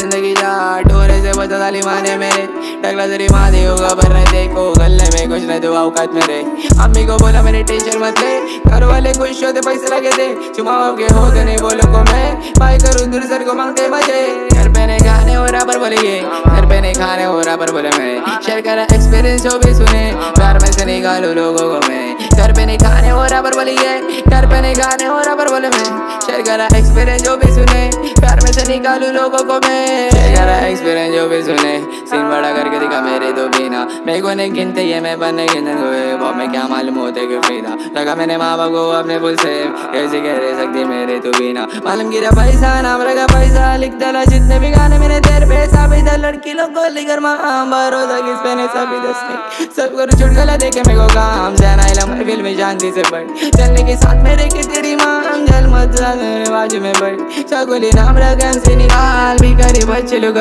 जिंदगी जा ढोरे से बचा साली माने मेरे टकला तेरी माँ दे होगा पर नहीं देखो गले में कुछ नहीं तो औकात मेरे अम्मी को बोला मेरी टेंशन मत ले घर वाले खुश होते पैसे लगे थे चुमाओ के होते नहीं बोलो को मैं भाई करूँ दूर सर को मांगते मजे घर पे नहीं खाने हो रहा पर बोले ये घर पे नहीं खाने हो रहा पर बोले मैं शेयर करा एक्सपीरियंस जो भी सुने प्यार में से निकालू लोगों को मैं घर पे नहीं खाने हो रहा पर बोले ये घर पे नहीं खाने हो रहा पर बोले मैं शेयर करा एक्सपीरियंस जो भी सुने प्यार में से निकालू लोगों को मैं शेयर करा एक्सपीरियंस जो भी सुने सीन बड़ा करके दिखा मेरे तो बिना मेरे को नहीं गिनते ये मैं बनने गिनन हुए वो मैं क्या मालूम होते कि फायदा लगा मैंने माँ बाप को अपने पुल से कैसे कह रहे सकती मेरे तो बिना मालूम गिरा पैसा नाम रखा पैसा लिख डाला जितने भी गाने मैंने तेरे पैसा भी था लड़की लोग को लेकर माँ भरोसा किस पे ने सभी दसने सब कर छुटकारा देखे मेरे को काम से आना महफिल में शांति से बढ़ चलने के साथ मेरे की तेरी मांग जल मत बाजू में बढ़ सगोली नाम रखा से निकाल भी करे बच्चे लोग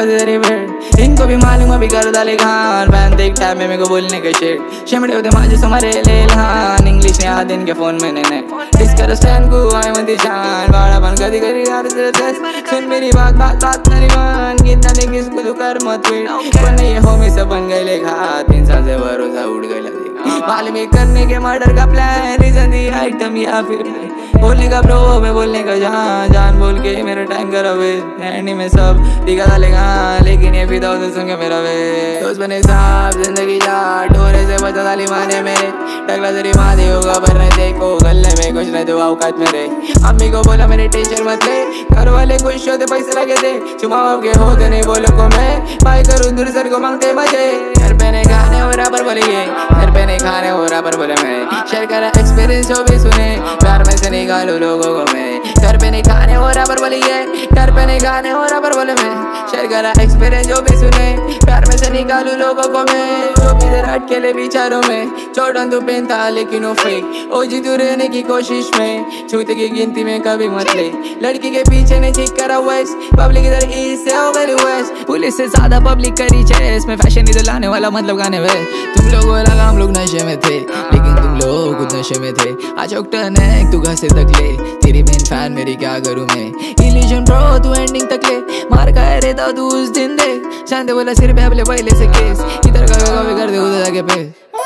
बैठ इनको भी मालूम अभी कर डाले खान बैन देख टाइम में मेरे को बोलने के शेड शिमड़े होते माजे समारे ले लान इंग्लिश ने आधे इनके फोन में ने डिस्कर स्टैंड को आए मत जान बाड़ा बन कदी करी यार सुन मेरी बात बात बात मेरी मान कितना ने किसको तो कर मत वेट पर नहीं हो में सब बन गए लेखा 3 साल से भरोसा उड़ गया मालूम करने के मर्डर का प्लान रीजन दी आइटम या फिर बोलने का ब्रो मैं बोलने का जान जान बोल के मेरा टाइम करा वे एंडी में सब दिखा डालेगा लेकिन ये फिदा उसे सुन के मेरा वे दोस्त बने साहब जिंदगी जा ढोरे से बचा साली माने मेरे टकला तेरी माँ दे होगा पर नहीं देखो गले में कुछ नहीं तो औकात मेरे अम्मी को बोला मेरी टेंशन मत ले घर वाले खुश होते पैसे लगे थे चुमाओ के होते नहीं बोलो को मैं भाई करूँ दूर सर को मांगते मजे घर पे नहीं खाने हो रहा पर बोलिए घर पे नहीं खाने हो रहा पर बोले मैं शेयर करा एक्सपीरियंस जो भी सुने प्यार में से निकालू लोगों को मैं घर पे नहीं खाने हो रहा पर बोलिए घर पे नहीं खाने हो रहा पर बोले मैं शेयर करा एक्सपीरियंस जो भी सुने प्यार में से निकालू लोगों को मैं जो भी इधर अटकेले विचारों में चौड़न तू पेन था लेकिन वो फेक ओ जी तू रहने की कोशिश में छूते की गिनती में कभी मत ले लड़की के पीछे ने चीक करा वेस्ट पब्लिक इधर ईस्ट से हो गई वेस्ट पुलिस से ज्यादा पब्लिक करी चेस में फैशन इधर लाने वाला मतलब गाने में तुम लोगों लगा हम लोग नशे में थे लेकिन तुम लोग खुद नशे में थे आज टर्न तू घसे तक ले तेरी मेन फैन मेरी क्या करूँ मैं इल्यूजन ब्रो तू एंडिंग तक ले मार का रहता तू उस दिन दे शांति बोला सिर पे अपने पहले से केस इधर का कर दे उधर जाके पे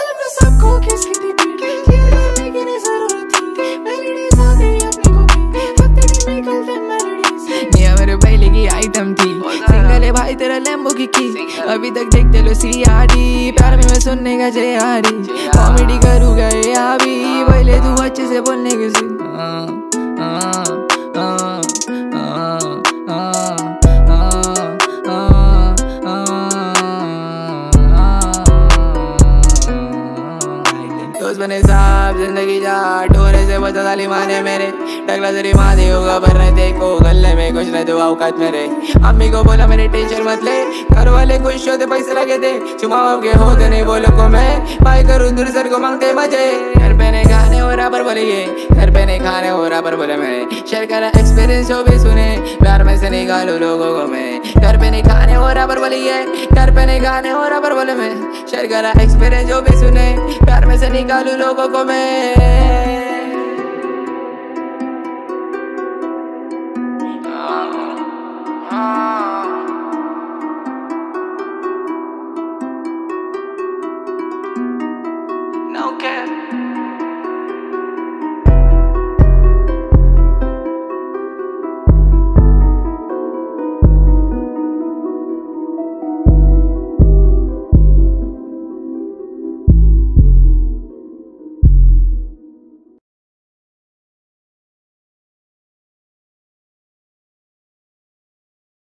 सबको किसकी थी मेरे पहले की आइटम थी सिंगल है भाई तेरा लैम्बो की अभी तक देखते लो सीआरडी प्यार में मैं सुनने का जेआरडी कॉमेडी करूँगा अभी पहले तू अच्छे से बोलने के बने साहब जिंदगी जा ढोरे से बचा साली माने मेरे टकला तेरी माँ दे होगा पर नहीं देखो गले में कुछ नहीं तो औकात मेरे अम्मी को बोला मेरी टेंशन मत ले घर वाले खुश होते पैसे लगे थे चुमाओ के होते नहीं बोलो को मैं भाई करूँ दूर सर को मांगते मजे घर पे नहीं खाने हो रहा पर बोले ये घर पे नहीं खाने हो रहा पर बोले मैं शेयर करा एक्सपीरियंस जो भी सुने प्यार में से निकालू लोगों को मैं घर पे नहीं खाने हो रहा पर बोले ये घर पे नहीं खाने हो रहा पर बोले मैं शेयर करा एक्सपीरियंस जो भी सुने प्यार में से निकालू लोगों को मैं no care